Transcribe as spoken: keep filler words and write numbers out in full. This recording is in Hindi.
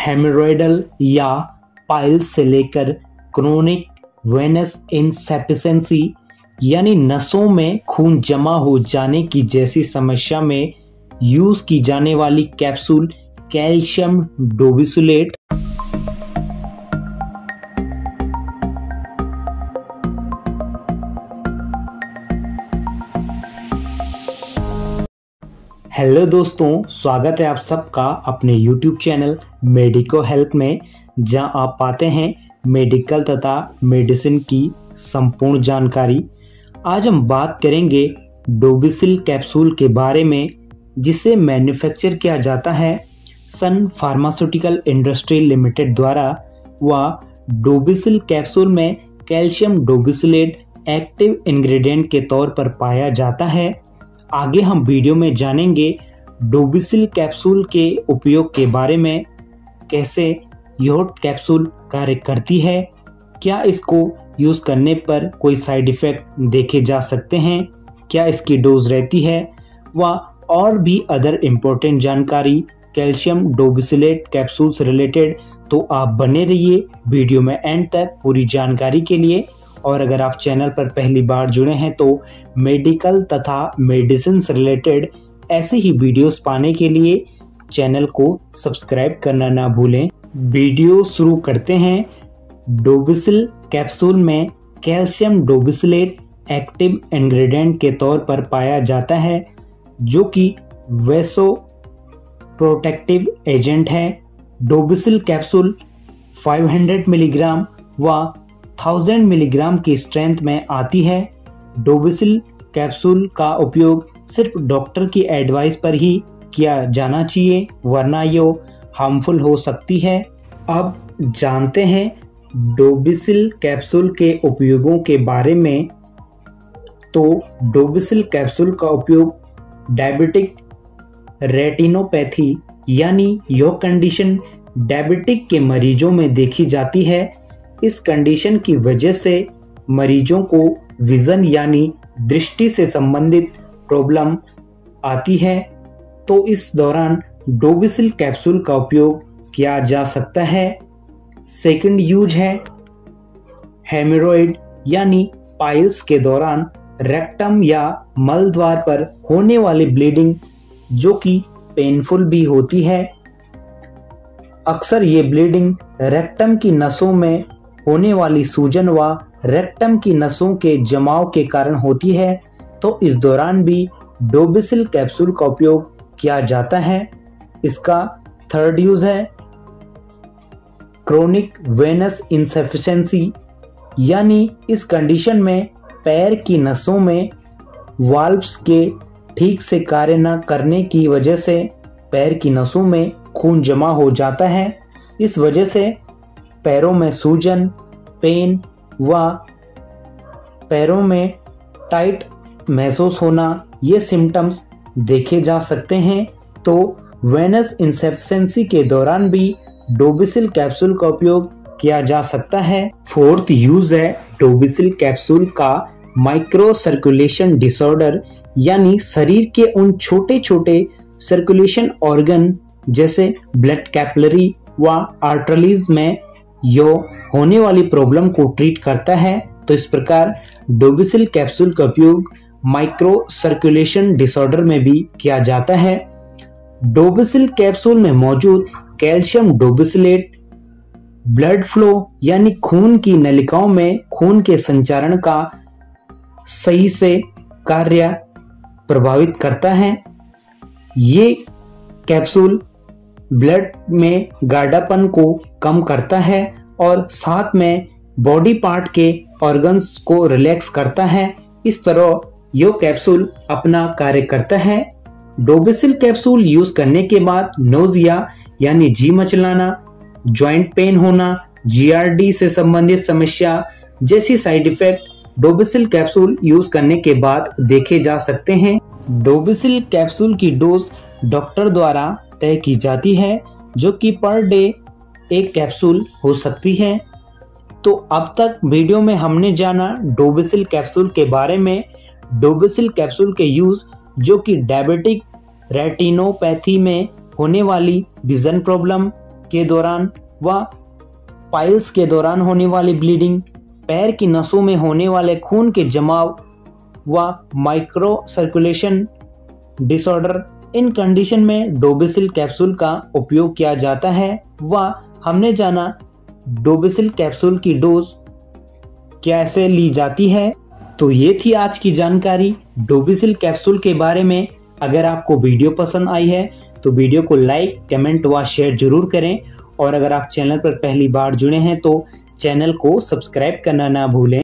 हेमोरॉयडल या पाइल्स से लेकर क्रोनिक वेनस इनसफिशिएंसी यानी नसों में खून जमा हो जाने की जैसी समस्या में यूज की जाने वाली कैप्सूल कैल्शियम डोबिसुलेट। हेलो दोस्तों, स्वागत है आप सबका अपने यूट्यूब चैनल मेडिको हेल्प में, जहां आप पाते हैं मेडिकल तथा मेडिसिन की संपूर्ण जानकारी। आज हम बात करेंगे डोबिसिल कैप्सूल के बारे में, जिसे मैन्युफैक्चर किया जाता है सन फार्मास्यूटिकल इंडस्ट्री लिमिटेड द्वारा। वह डोबिसिल कैप्सूल में कैल्शियम डोबिसुलेट एक्टिव इंग्रेडिएंट के तौर पर पाया जाता है। आगे हम वीडियो में जानेंगे डोबिसिल कैप्सूल के उपयोग के बारे में, कैसे यह कैप्सूल कार्य करती है, क्या इसको यूज करने पर कोई साइड इफेक्ट देखे जा सकते हैं, क्या इसकी डोज रहती है, व और भी अदर इम्पोर्टेंट जानकारी कैल्शियम डोबिसुलेट कैप्सूल से रिलेटेड। तो आप बने रहिए वीडियो में एंड तक पूरी जानकारी के लिए। और अगर आप चैनल पर पहली बार जुड़े हैं तो मेडिकल तथा मेडिसिन से रिलेटेड ऐसे ही वीडियोस पाने के लिए चैनल को सब्सक्राइब करना ना भूलें। वीडियो शुरू करते हैं। डोबिसिल कैप्सूल में कैल्शियम डोबिसुलेट एक्टिव इंग्रेडिएंट के तौर पर पाया जाता है, जो कि वैसो प्रोटेक्टिव एजेंट है। डोबिसिल कैप्सूल पाँच सौ मिलीग्राम व थाउजेंड मिलीग्राम की स्ट्रेंथ में आती है। डोबिसिल कैप्सूल का उपयोग सिर्फ डॉक्टर की एडवाइस पर ही किया जाना चाहिए, वरना ये हार्मफुल हो सकती है। अब जानते हैं डोबिसिल कैप्सूल के उपयोगों के बारे में। तो डोबिसिल कैप्सूल का उपयोग डायबिटिक रेटिनोपैथी यानी यह कंडीशन डायबिटिक के मरीजों में देखी जाती है। इस कंडीशन की वजह से मरीजों को विजन यानी दृष्टि से संबंधित प्रॉब्लम आती है, तो इस दौरान डोबिसिल कैप्सूल का उपयोग किया जा सकता है। सेकंड यूज है हेमोरॉयड यानी पाइल्स के दौरान रेक्टम या मल द्वार पर होने वाली ब्लीडिंग, जो कि पेनफुल भी होती है। अक्सर ये ब्लीडिंग रेक्टम की नसों में होने वाली सूजन व रेक्टम की नसों के जमाव के कारण होती है, तो इस दौरान भी डोबिसिल कैप्सूल का उपयोग किया जाता है। इसका थर्ड यूज है क्रोनिक वेनस इनसफिशिएंसी यानी इस कंडीशन में पैर की नसों में वाल्व्स के ठीक से कार्य न करने की वजह से पैर की नसों में खून जमा हो जाता है। इस वजह से पैरों में सूजन, पेन व पैरों में टाइट महसूस होना, ये सिम्टम्स देखे जा सकते हैं। तो वेनस इनसफिशिएंसी के दौरान भी डोबिसिल कैप्सूल का उपयोग किया जा सकता है। फोर्थ यूज है डोबिसिल कैप्सूल का माइक्रो सर्कुलेशन डिसऑर्डर यानी शरीर के उन छोटे छोटे सर्कुलेशन ऑर्गन जैसे ब्लड कैपिलरी व आर्टरीज में यो होने वाली प्रॉब्लम को ट्रीट करता है। तो इस प्रकार डोबिसिल कैप्सूल का उपयोग माइक्रो सर्कुलेशन डिसऑर्डर में भी किया जाता है। डोबिसिल कैप्सूल में मौजूद कैल्शियम डोबिसुलेट ब्लड फ्लो यानी खून की नलिकाओं में खून के संचारण का सही से कार्य प्रभावित करता है। ये कैप्सूल ब्लड में गाढ़ापन को कम करता है और साथ में बॉडी पार्ट के ऑर्गन्स को रिलैक्स करता है। इस तरह यह कैप्सूल अपना कार्य करता है। डोबिसिल कैप्सूल यूज करने के बाद नोजिया यानी जी मचलाना, जॉइंट पेन होना, जीआरडी से संबंधित समस्या जैसी side effect Dobesil capsule use करने के बाद देखे जा सकते हैं। डोबिसिल कैप्सूल की डोज डॉक्टर द्वारा तय की जाती है, जो कि पर डे एक कैप्सूल हो सकती है। तो अब तक वीडियो में हमने जाना डोबिसिल कैप्सूल के बारे में। डोबिसिल कैप्सूल के यूज जो कि डायबिटिक रेटिनोपैथी में होने वाली विजन प्रॉब्लम, के दौरान व पाइल्स के दौरान होने वाली ब्लीडिंग, पैर की नसों में होने वाले खून के जमाव व माइक्रो सर्कुलेशन डिसऑर्डर, इन कंडीशन में डोबेसिल कैप्सूल का उपयोग किया जाता है। व हमने जाना डोबेसिल कैप्सूल की डोज कैसे ली जाती है। तो ये थी आज की जानकारी डोबेसिल कैप्सूल के बारे में। अगर आपको वीडियो पसंद आई है तो वीडियो को लाइक, कमेंट व शेयर जरूर करें और अगर आप चैनल पर पहली बार जुड़े हैं तो चैनल को सब्सक्राइब करना ना भूलें।